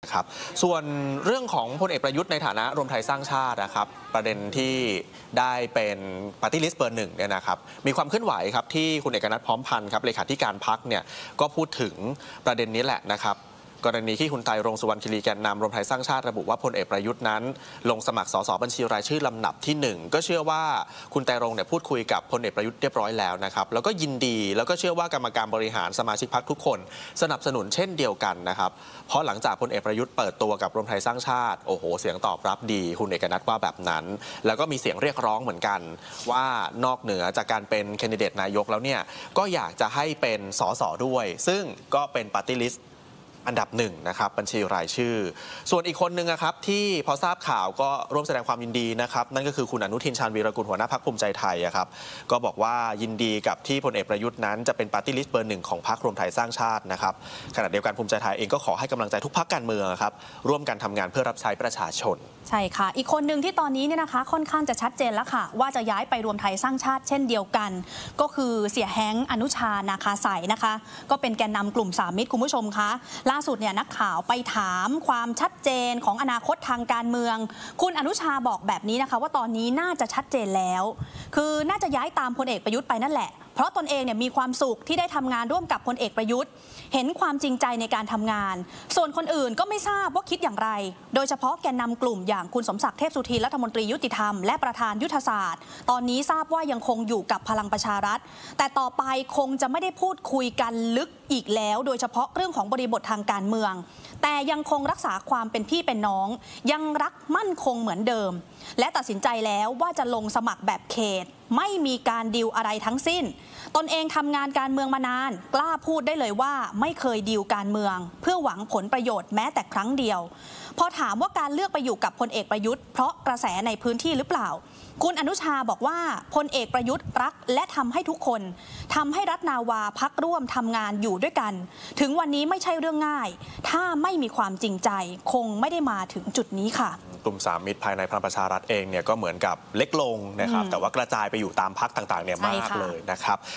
ครับส่วนเรื่องของพลเอกประยุทธ์ในฐานะรวมไทยสร้างชาตินะครับประเด็นที่ได้เป็นปาร์ตี้ลิสต์เบอร์ 1เนี่ยนะครับมีความเคลื่อนไหวครับที่คุณเอกนัทพร้อมพันธ์ครับเลขาธิการพรรคเนี่ยก็พูดถึงประเด็นนี้แหละนะครับกรณีที่คุณไตรรงค์ สุวรรณคีรีแกนนำรวมไทยสร้างชาติระบุว่าพลเอกประยุทธ์นั้นลงสมัครสสบัญชีรายชื่อลำดับที่1ก็เชื่อว่าคุณไตรรงค์เนี่ยพูดคุยกับพลเอกประยุทธ์เรียบร้อยแล้วนะครับแล้วก็ยินดีแล้วก็เชื่อว่ากรรมการบริหารสมาชิกพรรคทุกคนสนับสนุนเช่นเดียวกันนะครับเพราะหลังจากพลเอกประยุทธ์เปิดตัวกับรวมไทยสร้างชาติโอ้โหเสียงตอบรับดีคุณเอกนัทว่าแบบนั้นแล้วก็มีเสียงเรียกร้องเหมือนกันว่านอกเหนือจากการเป็นแคนดิเดตนายกแล้วเนี่ยก็อยากจะให้เป็นสสด้วยซึ่งก็เป็นปาร์ตี้ลิสต์อันดับ1นะครับบัญชีรายชื่อส่วนอีกคนนึงนะครับที่พอทราบข่าวก็ร่วมแสดงความยินดีนะครับนั่นก็คือคุณอนุทินชาญวีรกุลหัวหน้าพรรคภูมิใจไทยครับก็บอกว่ายินดีกับที่พลเอกประยุทธ์นั้นจะเป็นปาร์ตี้ลิสต์เบอร์ 1ของพรรครวมไทยสร้างชาตินะครับขณะเดียวกันภูมิใจไทยเองก็ขอให้กำลังใจทุกพรรคการเมืองครับร่วมกันทำงานเพื่อรับใช้ประชาชนใช่ค่ะอีกคนหนึ่งที่ตอนนี้เนี่ยนะคะค่อนข้างจะชัดเจนแล้วค่ะว่าจะย้ายไปรวมไทยสร้างชาติเช่นเดียวกันก็คือเสียแฮงค์อนุชานาคาใสนะคะก็เป็นแกนนำกลุ่มสามมิตรคุณผู้ชมคะล่าสุดเนี่ยนักข่าวไปถามความชัดเจนของอนาคตทางการเมืองคุณอนุชาบอกแบบนี้นะคะว่าตอนนี้น่าจะชัดเจนแล้วคือน่าจะย้ายตามพลเอกประยุทธ์ไปนั่นแหละเพราะตนเองเนี่ยมีความสุขที่ได้ทำงานร่วมกับพลเอกประยุทธ์เห็นความจริงใจในการทำงานส่วนคนอื่นก็ไม่ทราบว่าคิดอย่างไรโดยเฉพาะแกนนำกลุ่มอย่างคุณสมศักดิ์เทพสุทินรัฐมนตรียุติธรรมและประธานยุทธศาสตร์ตอนนี้ทราบว่ายังคงอยู่กับพลังประชารัฐแต่ต่อไปคงจะไม่ได้พูดคุยกันลึกอีกแล้วโดยเฉพาะเรื่องของบริบททางการเมืองแต่ยังคงรักษาความเป็นพี่เป็นน้องยังรักมั่นคงเหมือนเดิมและตัดสินใจแล้วว่าจะลงสมัครแบบเขตไม่มีการดีลอะไรทั้งสิ้นตนเองทำงานการเมืองมานานกล้าพูดได้เลยว่าไม่เคยดีลการเมืองเพื่อหวังผลประโยชน์แม้แต่ครั้งเดียวพอถามว่าการเลือกไปอยู่กับพลเอกประยุทธ์เพราะกระแสในพื้นที่หรือเปล่าคุณอนุชาบอกว่าพลเอกประยุทธ์รักและทำให้ทุกคนทำให้รัฐนาวาพรรคร่วมทำงานอยู่ด้วยกันถึงวันนี้ไม่ใช่เรื่องง่ายถ้าไม่มีความจริงใจคงไม่ได้มาถึงจุดนี้ค่ะกลุ่มสามมิตรภายในพลังประชารัฐเองเนี่ยก็เหมือนกับเล็กลงนะครับแต่ว่ากระจายไปอยู่ตามพรรคต่างๆเนี่ยมากเลยนะครับ